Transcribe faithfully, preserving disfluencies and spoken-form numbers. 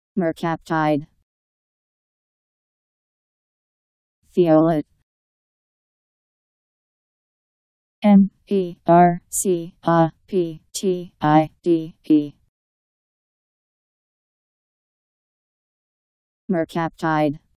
Mercaptide. Thiolate. M E R C A P T I D E. Mercaptide.